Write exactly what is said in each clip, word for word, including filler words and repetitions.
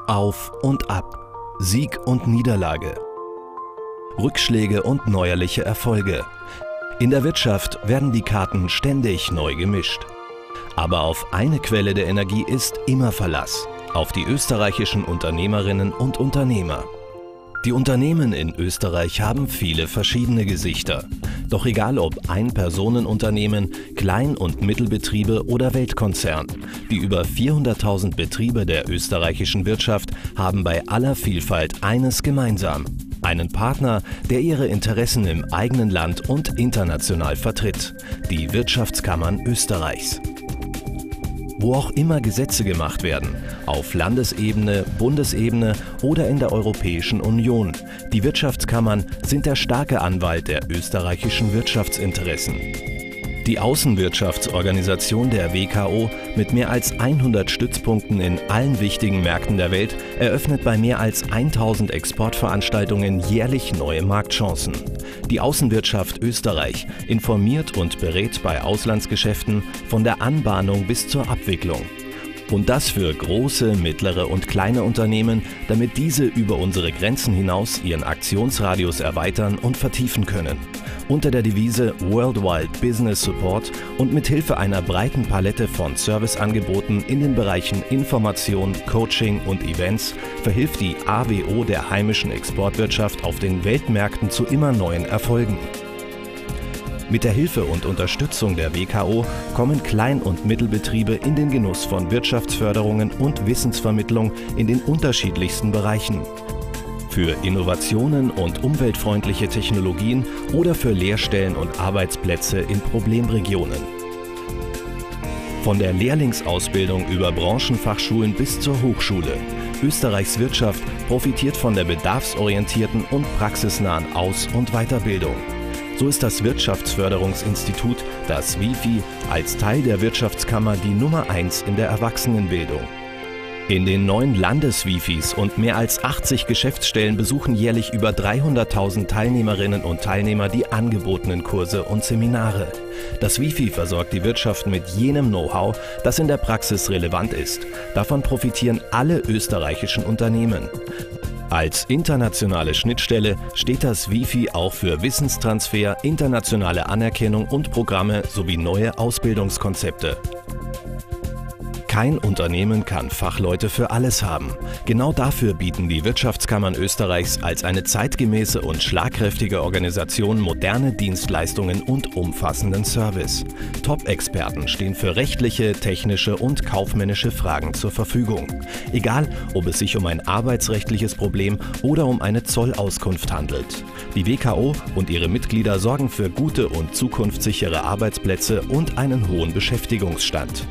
Auf und ab, Sieg und Niederlage, Rückschläge und neuerliche Erfolge. In der Wirtschaft werden die Karten ständig neu gemischt. Aber auf eine Quelle der Energie ist immer Verlass: auf die österreichischen Unternehmerinnen und Unternehmer. Die Unternehmen in Österreich haben viele verschiedene Gesichter. Doch egal ob Ein-Personen-Unternehmen, Klein- und Mittelbetriebe oder Weltkonzern, die über vierhunderttausend Betriebe der österreichischen Wirtschaft haben bei aller Vielfalt eines gemeinsam: einen Partner, der ihre Interessen im eigenen Land und international vertritt: die Wirtschaftskammern Österreichs. Wo auch immer Gesetze gemacht werden, auf Landesebene, Bundesebene oder in der Europäischen Union, die Wirtschaftskammern sind der starke Anwalt der österreichischen Wirtschaftsinteressen. Die Außenwirtschaftsorganisation der W K O mit mehr als hundert Stützpunkten in allen wichtigen Märkten der Welt eröffnet bei mehr als tausend Exportveranstaltungen jährlich neue Marktchancen. Die Außenwirtschaft Österreich informiert und berät bei Auslandsgeschäften von der Anbahnung bis zur Abwicklung. Und das für große, mittlere und kleine Unternehmen, damit diese über unsere Grenzen hinaus ihren Aktionsradius erweitern und vertiefen können. Unter der Devise Worldwide Business Support und mit Hilfe einer breiten Palette von Serviceangeboten in den Bereichen Information, Coaching und Events verhilft die A W O der heimischen Exportwirtschaft auf den Weltmärkten zu immer neuen Erfolgen. Mit der Hilfe und Unterstützung der W K O kommen Klein- und Mittelbetriebe in den Genuss von Wirtschaftsförderungen und Wissensvermittlung in den unterschiedlichsten Bereichen. Für Innovationen und umweltfreundliche Technologien oder für Lehrstellen und Arbeitsplätze in Problemregionen. Von der Lehrlingsausbildung über Branchenfachschulen bis zur Hochschule: Österreichs Wirtschaft profitiert von der bedarfsorientierten und praxisnahen Aus- und Weiterbildung. So ist das Wirtschaftsförderungsinstitut, das W I F I, als Teil der Wirtschaftskammer die Nummer eins in der Erwachsenenbildung. In den neun Landes-W I F Is und mehr als achtzig Geschäftsstellen besuchen jährlich über dreihunderttausend Teilnehmerinnen und Teilnehmer die angebotenen Kurse und Seminare. Das W I F I versorgt die Wirtschaft mit jenem Know-how, das in der Praxis relevant ist. Davon profitieren alle österreichischen Unternehmen. Als internationale Schnittstelle steht das W I F I auch für Wissenstransfer, internationale Anerkennung und Programme sowie neue Ausbildungskonzepte. Kein Unternehmen kann Fachleute für alles haben. Genau dafür bieten die Wirtschaftskammern Österreichs als eine zeitgemäße und schlagkräftige Organisation moderne Dienstleistungen und umfassenden Service. Top-Experten stehen für rechtliche, technische und kaufmännische Fragen zur Verfügung. Egal, ob es sich um ein arbeitsrechtliches Problem oder um eine Zollauskunft handelt. Die W K O und ihre Mitglieder sorgen für gute und zukunftssichere Arbeitsplätze und einen hohen Beschäftigungsstand.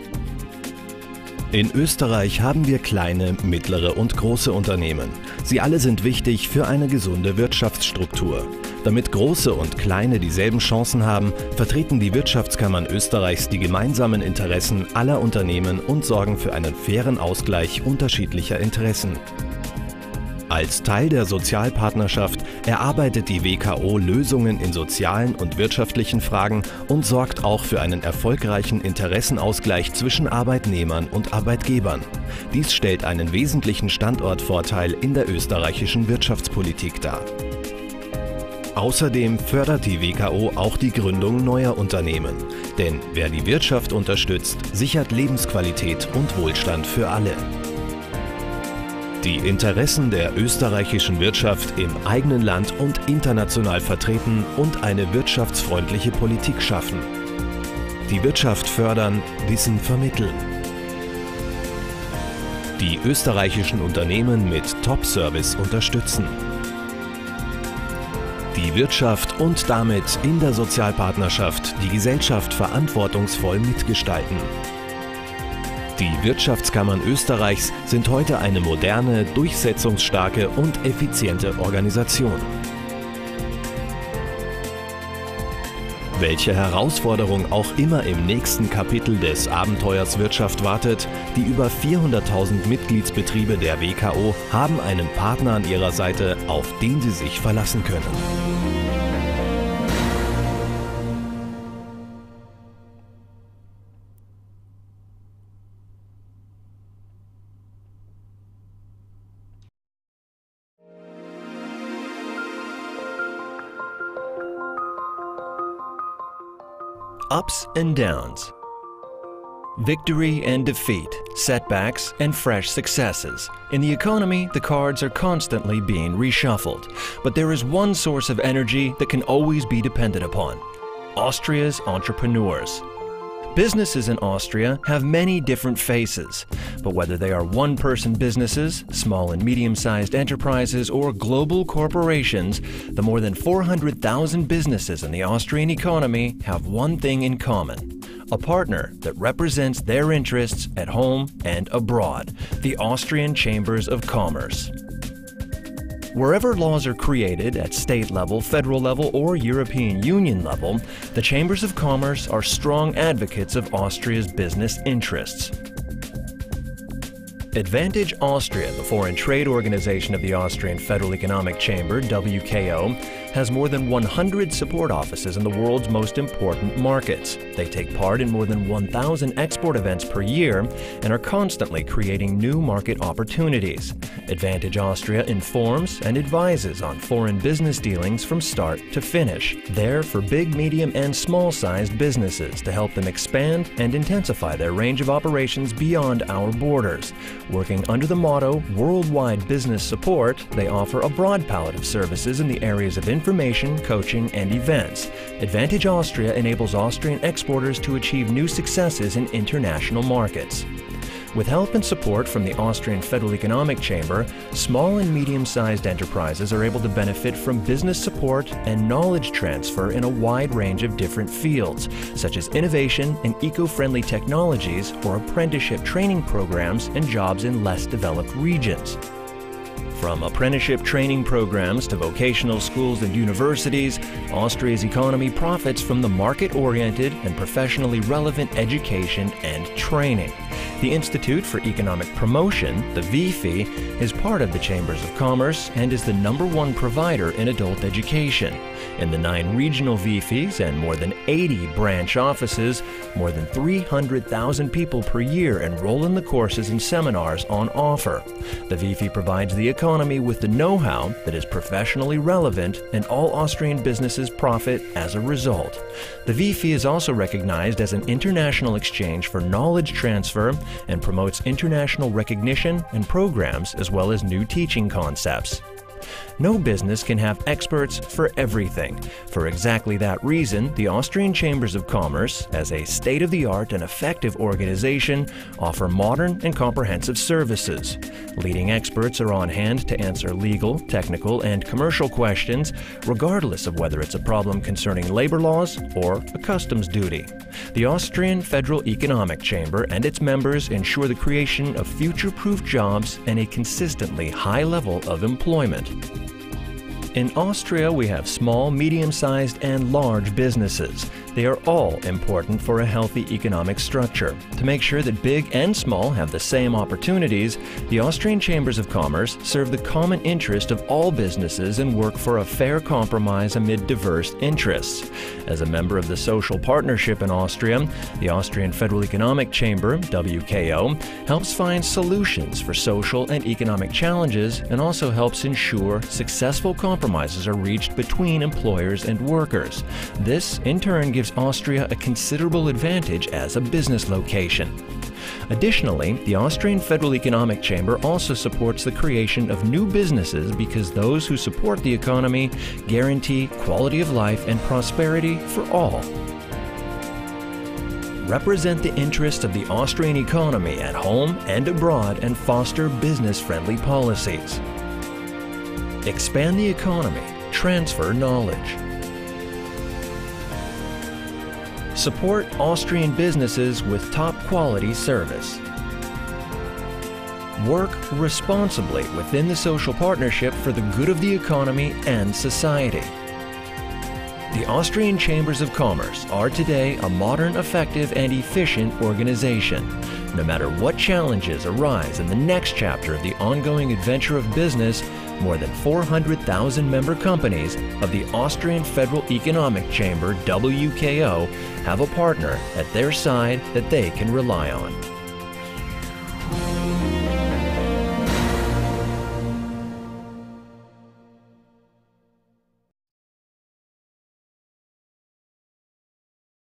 In Österreich haben wir kleine, mittlere und große Unternehmen. Sie alle sind wichtig für eine gesunde Wirtschaftsstruktur. Damit große und kleine dieselben Chancen haben, vertreten die Wirtschaftskammern Österreichs die gemeinsamen Interessen aller Unternehmen und sorgen für einen fairen Ausgleich unterschiedlicher Interessen. Als Teil der Sozialpartnerschaft erarbeitet die W K O Lösungen in sozialen und wirtschaftlichen Fragen und sorgt auch für einen erfolgreichen Interessenausgleich zwischen Arbeitnehmern und Arbeitgebern. Dies stellt einen wesentlichen Standortvorteil in der österreichischen Wirtschaftspolitik dar. Außerdem fördert die W K O auch die Gründung neuer Unternehmen. Denn wer die Wirtschaft unterstützt, sichert Lebensqualität und Wohlstand für alle. Die Interessen der österreichischen Wirtschaft im eigenen Land und international vertreten und eine wirtschaftsfreundliche Politik schaffen. Die Wirtschaft fördern, Wissen vermitteln. Die österreichischen Unternehmen mit Top-Service unterstützen. Die Wirtschaft und damit in der Sozialpartnerschaft die Gesellschaft verantwortungsvoll mitgestalten. Die Wirtschaftskammern Österreichs sind heute eine moderne, durchsetzungsstarke und effiziente Organisation. Welche Herausforderung auch immer im nächsten Kapitel des Abenteuers Wirtschaft wartet, die über vierhunderttausend Mitgliedsbetriebe der W K O haben einen Partner an ihrer Seite, auf den sie sich verlassen können. ups and downs. Victory and defeat, setbacks and fresh successes. In the economy, the cards are constantly being reshuffled, but there is one source of energy that can always be depended upon: Austria's entrepreneurs. Businesses in Austria have many different faces, but whether they are one-person businesses, small and medium-sized enterprises, or global corporations, the more than four hundred thousand businesses in the Austrian economy have one thing in common: a partner that represents their interests at home and abroad, the Austrian Chambers of Commerce. Wherever laws are created at state level, federal level, or European Union level, the Chambers of Commerce are strong advocates of Austria's business interests. Advantage Austria, the foreign trade organization of the Austrian Federal Economic Chamber, W K O, has more than one hundred support offices in the world's most important markets. They take part in more than one thousand export events per year and are constantly creating new market opportunities. Advantage Austria informs and advises on foreign business dealings from start to finish, there for big, medium, and small-sized businesses to help them expand and intensify their range of operations beyond our borders. Working under the motto Worldwide Business Support, they offer a broad palette of services in the areas of information, coaching, and events. Advantage Austria enables Austrian exporters to achieve new successes in international markets. With help and support from the Austrian Federal Economic Chamber, small and medium-sized enterprises are able to benefit from business support and knowledge transfer in a wide range of different fields, such as innovation and eco-friendly technologies or apprenticeship training programs and jobs in less developed regions. From apprenticeship training programs to vocational schools and universities, Austria's economy profits from the market-oriented and professionally relevant education and training. The Institute for Economic Promotion, the V I F I, is part of the Chambers of Commerce and is the number one provider in adult education. In the nine regional V I F Is and more than eighty branch offices, more than three hundred thousand people per year enroll in the courses and seminars on offer. The V I F I provides the economy with the know-how that is professionally relevant, and all Austrian businesses profit as a result. The V I F I is also recognized as an international exchange for knowledge transfer and promotes international recognition and programs as well as new teaching concepts. No business can have experts for everything. For exactly that reason, the Austrian Chambers of Commerce, as a state-of-the-art and effective organization, offer modern and comprehensive services. Leading experts are on hand to answer legal, technical, and commercial questions, regardless of whether it's a problem concerning labor laws or a customs duty. The Austrian Federal Economic Chamber and its members ensure the creation of future-proof jobs and a consistently high level of employment. In Austria, we have small, medium-sized, and large businesses. They are all important for a healthy economic structure. To make sure that big and small have the same opportunities, the Austrian Chambers of Commerce serve the common interest of all businesses and work for a fair compromise amid diverse interests. As a member of the Social Partnership in Austria, the Austrian Federal Economic Chamber, W K O, helps find solutions for social and economic challenges and also helps ensure successful compromises are reached between employers and workers. This, in turn, gives Austria a considerable advantage as a business location. Additionally, the Austrian Federal Economic Chamber also supports the creation of new businesses because those who support the economy guarantee quality of life and prosperity for all. Represent the interests of the Austrian economy at home and abroad and foster business-friendly policies. Expand the economy, transfer knowledge. Support Austrian businesses with top-quality service. Work responsibly within the social partnership for the good of the economy and society. The Austrian Chambers of Commerce are today a modern, effective, and efficient organization. No matter what challenges arise in the next chapter of the ongoing adventure of business, more than four hundred thousand member companies of the Austrian Federal Economic Chamber, W K O, have a partner at their side that they can rely on.